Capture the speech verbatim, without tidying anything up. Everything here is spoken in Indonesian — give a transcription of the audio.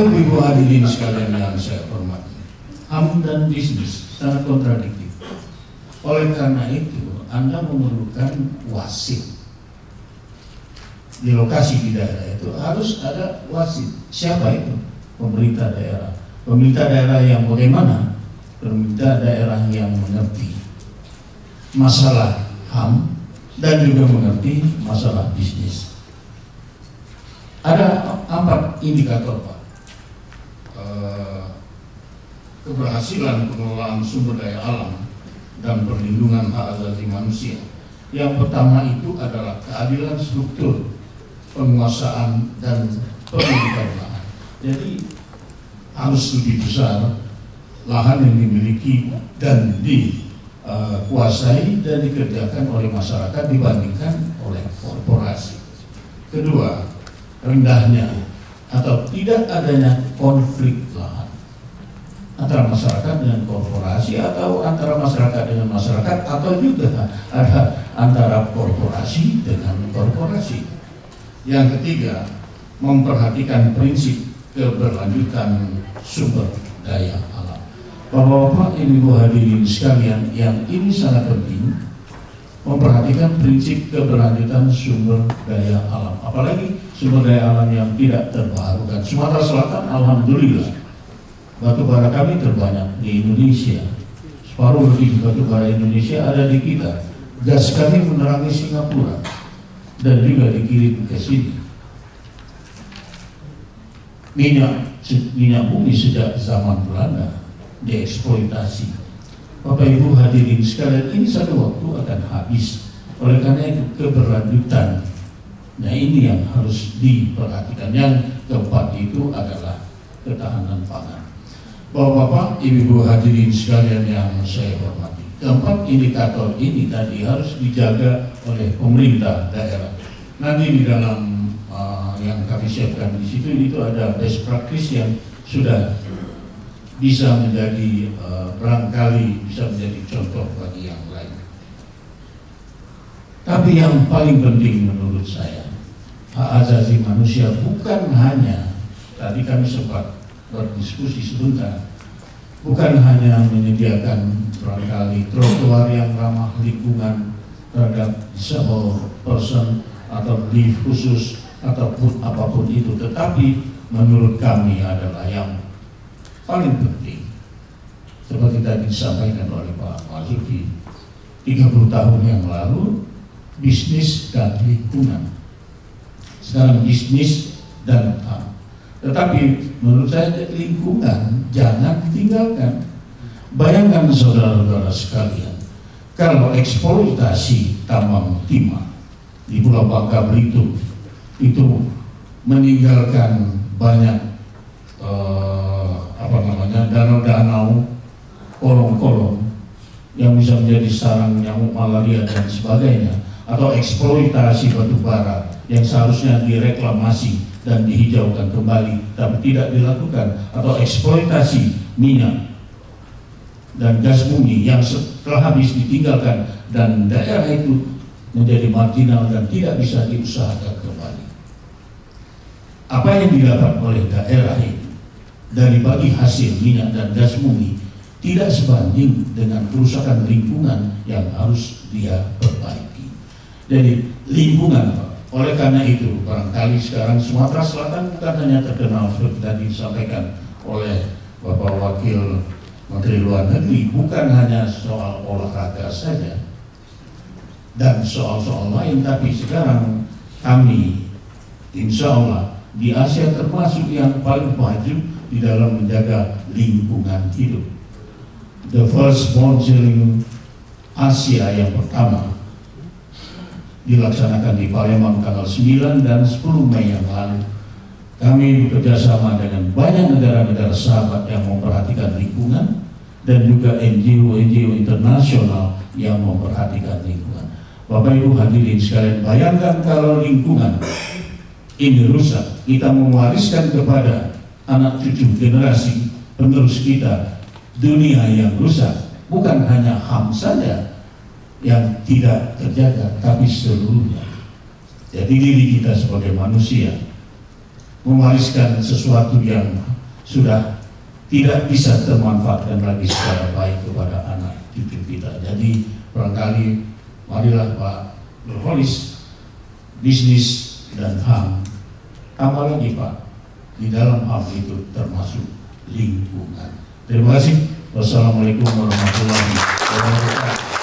Bapak Ibu hadirin sekalian yang saya hormati, H A M dan bisnis sangat kontradiktif. Oleh karena itu, Anda memerlukan wasit. Di lokasi di daerah itu harus ada wasit. Siapa itu? Pemerintah daerah. Pemerintah daerah yang bagaimana? Pemerintah daerah yang mengerti masalah H A M dan juga mengerti masalah bisnis. Ada empat indikator, Pak. Keberhasilan pengelolaan sumber daya alam dan perlindungan hak asasi manusia. Yang pertama itu adalah keadilan struktur penguasaan dan pemilikan lahan. Jadi harus lebih besar lahan yang dimiliki dan dikuasai dan dikerjakan oleh masyarakat dibandingkan oleh korporasi. Kedua, rendahnya atau tidak adanya konflik lahan antara masyarakat dengan korporasi atau antara masyarakat dengan masyarakat atau juga ada antara korporasi dengan korporasi. Yang ketiga, memperhatikan prinsip keberlanjutan sumber daya alam. Bapak-bapak, ibu hadirin sekalian, yang ini sangat penting, memperhatikan prinsip keberlanjutan sumber daya alam. Apalagi sumber daya alam yang tidak terbarukan. Sumatera Selatan, alhamdulillah, batu bara kami terbanyak di Indonesia. Separuh lebih batu bara Indonesia ada di kita. Gas kami menerangi Singapura dan juga dikirim ke sini. Minyak minyak bumi sejak zaman Belanda dieksploitasi. Bapak Ibu hadirin sekalian, ini satu waktu akan habis. Oleh karena itu keberlanjutan, nah ini yang harus diperhatikan. Yang keempat itu adalah ketahanan pangan. Bapak-bapak, ibu-ibu hadirin sekalian yang saya hormati, keempat indikator ini tadi harus dijaga oleh pemerintah daerah. Nanti di dalam uh, yang kami siapkan di situ itu ada best practice yang sudah bisa menjadi uh, barangkali bisa menjadi contoh bagi yang lain. Tapi yang paling penting menurut saya, hak asasi manusia bukan hanya, tadi kami sempat berdiskusi sebentar, bukan hanya menyediakan barangkali trotoar yang ramah lingkungan terhadap disabled person atau lift khusus ataupun apapun itu, tetapi menurut kami adalah yang paling penting seperti tadi disampaikan oleh Pak Marzuki, tiga puluh tahun yang lalu bisnis dan lingkungan, sekarang bisnis dan H A M. Tetapi menurut saya lingkungan jangan ditinggalkan. Bayangkan saudara-saudara sekalian, kalau eksploitasi tambang timah di Pulau Bangka Belitung itu meninggalkan banyak eh, apa namanya danau-danau, kolong-kolong yang bisa menjadi sarang nyamuk malaria dan sebagainya, atau eksploitasi batu bara yang seharusnya direklamasi dan dihijaukan kembali tapi tidak dilakukan, atau eksploitasi minyak dan gas bumi yang setelah habis ditinggalkan dan daerah itu menjadi marginal dan tidak bisa diusahakan kembali. Apa yang didapat oleh daerah ini dari bagi hasil minyak dan gas bumi tidak sebanding dengan kerusakan lingkungan yang harus dia perbaiki. Jadi lingkungan, Pak. Oleh karena itu, barangkali sekarang Sumatera Selatan bukan hanya terkenal seperti tadi disampaikan oleh Bapak Wakil Menteri Luar Negeri, bukan hanya soal olahraga saja dan soal-soal lain, tapi sekarang kami insya Allah di Asia termasuk yang paling maju di dalam menjaga lingkungan hidup. The first bouncing Asia yang pertama dilaksanakan di Palembang tanggal sembilan dan sepuluh Mei yang lalu. Kami bekerjasama dengan banyak negara-negara sahabat yang memperhatikan lingkungan dan juga N G O-N G O internasional yang memperhatikan lingkungan. Bapak Ibu hadirin sekalian, bayangkan kalau lingkungan ini rusak, kita mewariskan kepada anak cucu generasi penerus kita dunia yang rusak. Bukan hanya H A M saja yang tidak terjaga, tapi seluruhnya. Jadi diri kita sebagai manusia mewariskan sesuatu yang sudah tidak bisa termanfaatkan lagi secara baik kepada anak cucu kita. Jadi barangkali marilah Pak Nurholis, bisnis dan H A M, tambah lagi Pak, di dalam H A M itu termasuk lingkungan. Terima kasih. Wassalamualaikum warahmatullahi wabarakatuh.